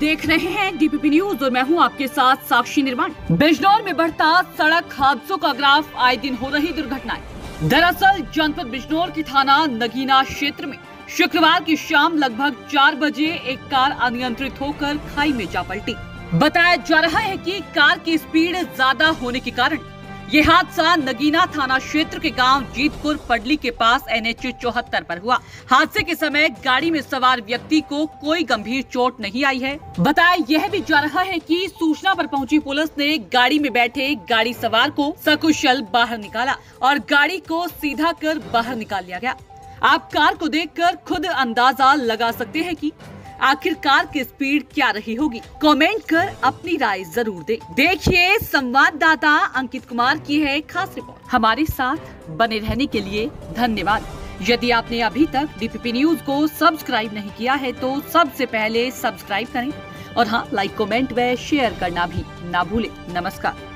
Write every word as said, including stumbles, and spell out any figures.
देख रहे हैं डीपीपी न्यूज और मैं हूं आपके साथ साक्षी निर्माण। बिजनौर में बढ़ता सड़क हादसों का ग्राफ, आए दिन हो रही दुर्घटनाएं। दरअसल जनपद बिजनौर के थाना नगीना क्षेत्र में शुक्रवार की शाम लगभग चार बजे एक कार अनियंत्रित होकर खाई में जा पलटी। बताया जा रहा है कि कार की स्पीड ज्यादा होने के कारण ये हादसा नगीना थाना क्षेत्र के गांव जीतपुर पडली के पास एन एच चौहत्तर पर हुआ। हादसे के समय गाड़ी में सवार व्यक्ति को कोई गंभीर चोट नहीं आई है। बताया यह भी जा रहा है कि सूचना पर पहुंची पुलिस ने गाड़ी में बैठे गाड़ी सवार को सकुशल बाहर निकाला और गाड़ी को सीधा कर बाहर निकाल लिया गया। आप कार को देखकर खुद अंदाजा लगा सकते हैं कि आखिर कार की स्पीड क्या रही होगी। कमेंट कर अपनी राय जरूर दे। देखिए संवाददाता अंकित कुमार की है खास रिपोर्ट। हमारे साथ बने रहने के लिए धन्यवाद। यदि आपने अभी तक डीपीपी न्यूज को सब्सक्राइब नहीं किया है तो सबसे पहले सब्सक्राइब करें और हाँ, लाइक, कमेंट व शेयर करना भी ना भूलें। नमस्कार।